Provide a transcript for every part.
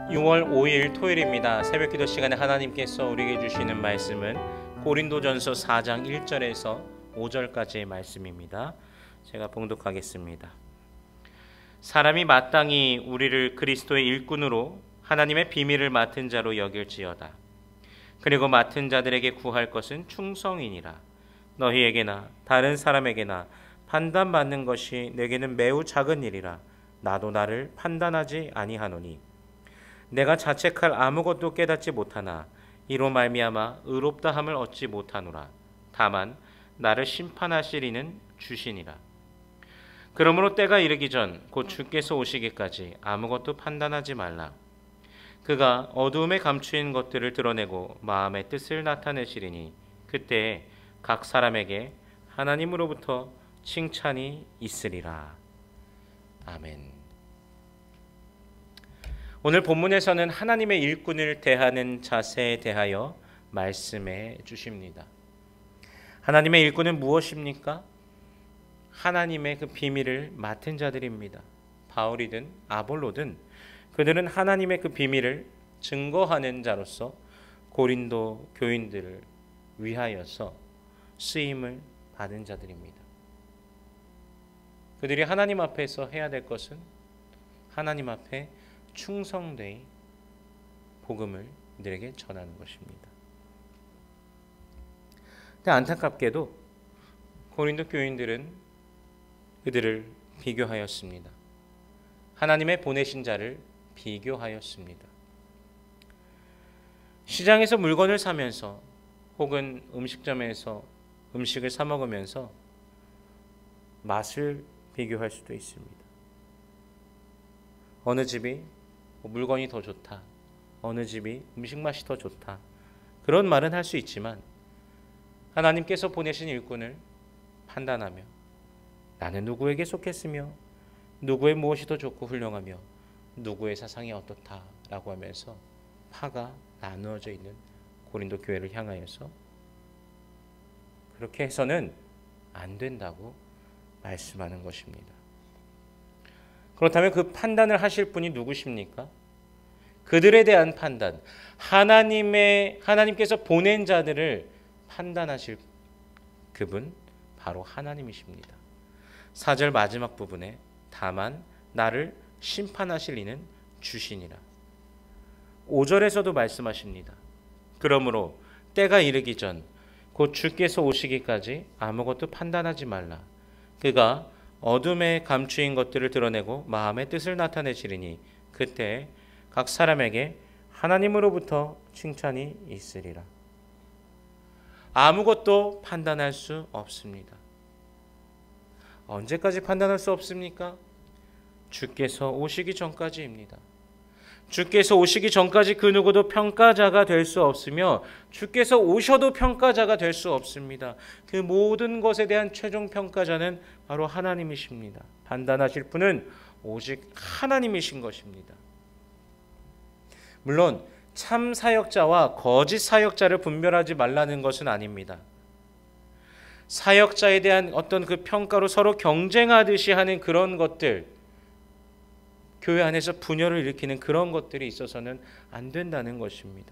6월 5일 토요일입니다. 새벽기도 시간에 하나님께서 우리에게 주시는 말씀은 고린도전서 4장 1절에서 5절까지의 말씀입니다. 제가 봉독하겠습니다. 사람이 마땅히 우리를 그리스도의 일꾼으로 하나님의 비밀을 맡은 자로 여길지어다. 그리고 맡은 자들에게 구할 것은 충성이니라. 너희에게나 다른 사람에게나 판단받는 것이 내게는 매우 작은 일이라. 나도 나를 판단하지 아니하노니 내가 자책할 아무것도 깨닫지 못하나 이로 말미암아 의롭다함을 얻지 못하노라. 다만 나를 심판하실 이는 주시니라. 그러므로 때가 이르기 전 곧 주께서 오시기까지 아무것도 판단하지 말라. 그가 어두움에 감추인 것들을 드러내고 마음의 뜻을 나타내시리니 그때 각 사람에게 하나님으로부터 칭찬이 있으리라. 아멘. 오늘 본문에서는 하나님의 일꾼을 대하는 자세에 대하여 말씀해 주십니다. 하나님의 일꾼은 무엇입니까? 하나님의 그 비밀을 맡은 자들입니다. 바울이든 아볼로든 그들은 하나님의 그 비밀을 증거하는 자로서 고린도 교인들을 위하여서 쓰임을 받은 자들입니다. 그들이 하나님 앞에서 해야 될 것은 하나님 앞에 충성되이 복음을 그들에게 전하는 것입니다. 근데 안타깝게도 고린도 교인들은 그들을 비교하였습니다. 하나님의 보내신 자를 비교하였습니다. 시장에서 물건을 사면서 혹은 음식점에서 음식을 사 먹으면서 맛을 비교할 수도 있습니다. 어느 집이 물건이 더 좋다, 어느 집이 음식 맛이 더 좋다, 그런 말은 할 수 있지만 하나님께서 보내신 일꾼을 판단하며 나는 누구에게 속했으며 누구의 무엇이 더 좋고 훌륭하며 누구의 사상이 어떻다라고 하면서 파가 나누어져 있는 고린도 교회를 향하여서 그렇게 해서는 안 된다고 말씀하는 것입니다. 그렇다면 그 판단을 하실 분이 누구십니까? 그들에 대한 판단, 하나님께서 보낸 자들을 판단하실 그분 바로 하나님이십니다. 4절 마지막 부분에 다만 나를 심판하실 이는 주시니라. 5절에서도 말씀하십니다. 그러므로 때가 이르기 전 곧 주께서 오시기까지 아무것도 판단하지 말라. 그가 어둠에 감추인 것들을 드러내고 마음의 뜻을 나타내시리니 그때 각 사람에게 하나님으로부터 칭찬이 있으리라. 아무것도 판단할 수 없습니다. 언제까지 판단할 수 없습니까? 주께서 오시기 전까지입니다. 주께서 오시기 전까지 그 누구도 평가자가 될 수 없으며 주께서 오셔도 평가자가 될 수 없습니다. 그 모든 것에 대한 최종 평가자는 바로 하나님이십니다. 판단하실 분은 오직 하나님이신 것입니다. 물론 참 사역자와 거짓 사역자를 분별하지 말라는 것은 아닙니다. 사역자에 대한 어떤 그 평가로 서로 경쟁하듯이 하는 그런 것들, 교회 안에서 분열을 일으키는 그런 것들이 있어서는 안 된다는 것입니다.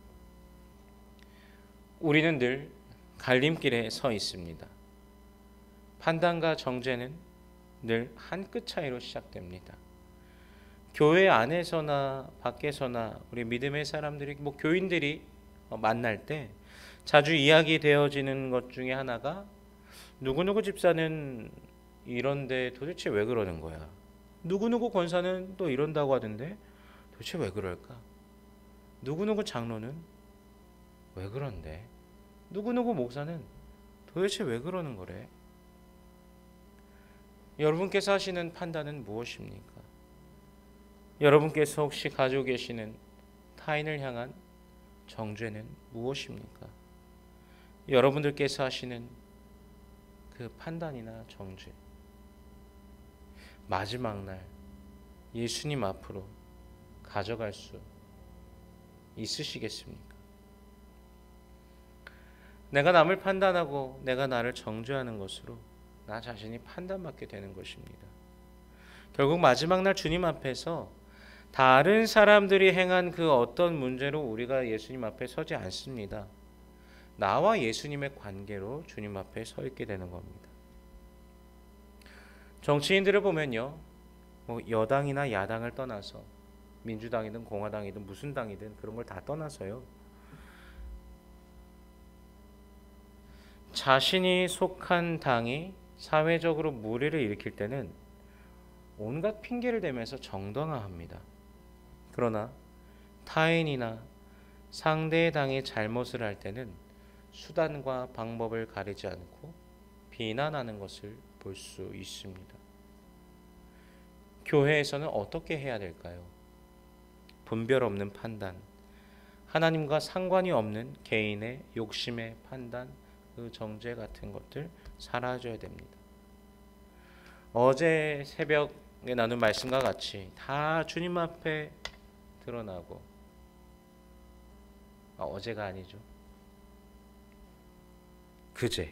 우리는 늘 갈림길에 서 있습니다. 판단과 정죄는 늘 한 끗 차이로 시작됩니다. 교회 안에서나 밖에서나 우리 믿음의 사람들이 교인들이 만날 때 자주 이야기되어지는 것 중에 하나가 누구누구 집사는 이런데 도대체 왜 그러는 거야? 누구누구 권사는 또 이런다고 하던데 도대체 왜 그럴까? 누구누구 장로는 왜 그런데? 누구누구 목사는 도대체 왜 그러는 거래? 여러분께서 하시는 판단은 무엇입니까? 여러분께서 혹시 가지고 계시는 타인을 향한 정죄는 무엇입니까? 여러분들께서 하시는 그 판단이나 정죄, 마지막 날 예수님 앞으로 가져갈 수 있으시겠습니까? 내가 남을 판단하고 내가 나를 정죄하는 것으로 나 자신이 판단받게 되는 것입니다. 결국 마지막 날 주님 앞에서 다른 사람들이 행한 그 어떤 문제로 우리가 예수님 앞에 서지 않습니다. 나와 예수님의 관계로 주님 앞에 서 있게 되는 겁니다. 정치인들을 보면요, 뭐 여당이나 야당을 떠나서 민주당이든 공화당이든 무슨 당이든 그런 걸 다 떠나서요, 자신이 속한 당이 사회적으로 물의를 일으킬 때는 온갖 핑계를 대면서 정당화합니다. 그러나 타인이나 상대의 당이 잘못을 할 때는 수단과 방법을 가리지 않고 비난하는 것을 볼 수 있습니다. 교회에서는 어떻게 해야 될까요? 분별 없는 판단, 하나님과 상관이 없는 개인의 욕심의 판단, 그 정죄 같은 것들 사라져야 됩니다. 어제 새벽에 나눈 말씀과 같이 다 주님 앞에 드러나고, 어제가 아니죠, 그제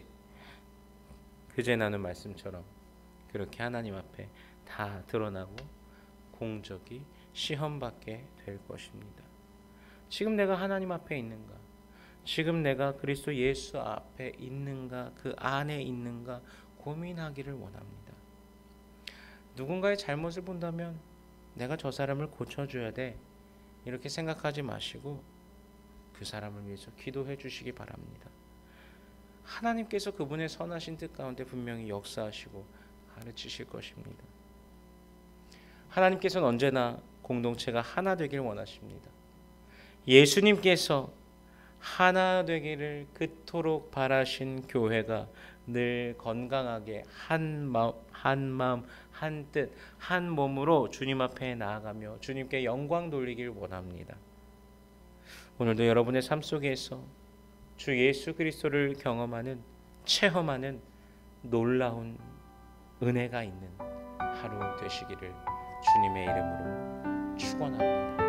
나눈 말씀처럼 그렇게 하나님 앞에 다 드러나고 공적이 시험받게 될 것입니다. 지금 내가 하나님 앞에 있는가? 지금 내가 그리스도 예수 앞에 있는가? 그 안에 있는가? 고민하기를 원합니다. 누군가의 잘못을 본다면 내가 저 사람을 고쳐줘야 돼, 이렇게 생각하지 마시고 그 사람을 위해서 기도해 주시기 바랍니다. 하나님께서 그분의 선하신 뜻 가운데 분명히 역사하시고 가르치실 것입니다. 하나님께서는 언제나 공동체가 하나 되길 원하십니다. 예수님께서 하나 되기를 그토록 바라신 교회가 늘 건강하게 한 마음, 한 뜻, 한 몸으로 주님 앞에 나아가며 주님께 영광 돌리길 원합니다. 오늘도 여러분의 삶 속에서 주 예수 그리스도를 경험하는, 체험하는 놀라운 은혜가 있는 하루 되시기를 주님의 이름으로 축원합니다.